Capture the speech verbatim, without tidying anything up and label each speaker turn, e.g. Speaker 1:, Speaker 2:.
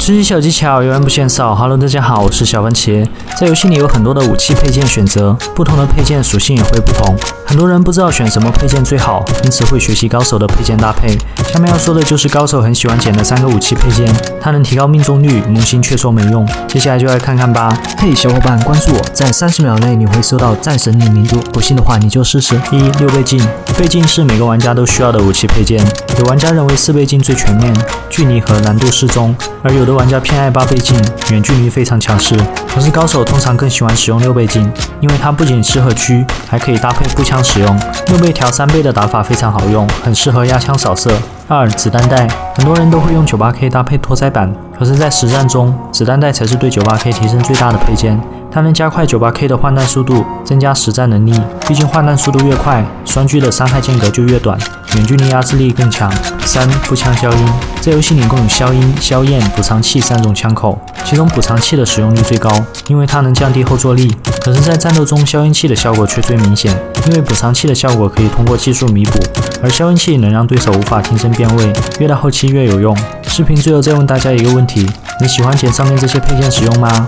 Speaker 1: 学习小技巧，永远不嫌少。Hello， 大家好，我是小番茄。在游戏里有很多的武器配件选择，不同的配件属性也会不同。很多人不知道选什么配件最好，因此会学习高手的配件搭配。下面要说的就是高手很喜欢捡的三个武器配件，它能提高命中率，萌新却说没用。接下来就来看看吧。
Speaker 2: 嘿，小伙伴，关注我，在三十秒内你会收到战神领名度，不信的话你就试试。
Speaker 1: 一、六倍镜，倍镜是每个玩家都需要的武器配件。有玩家认为四倍镜最全面，距离和难度适中，而有的玩家偏爱八倍镜，远距离非常强势。可是高手通常更喜欢使用六倍镜，因为它不仅适合狙，还可以搭配步枪使用。六倍调三倍的打法非常好用，很适合压枪扫射。二、子弹袋，很多人都会用 九八K 搭配托腮板，可是，在实战中，子弹袋才是对 九八K 提升最大的配件。它能加快 九八K 的换弹速度，增加实战能力。毕竟换弹速度越快，双狙的伤害间隔就越短，远距离压制力更强。三、步枪消音，在游戏里共有消音、消焰、补偿器三种枪口，其中补偿器的使用率最高，因为它能降低后坐力。可是，在战斗中，消音器的效果却最明显，因为补偿器的效果可以通过技术弥补，而消音器能让对手无法听声辨位，越到后期越有用。视频最后再问大家一个问题：你喜欢捡上面这些配件使用吗？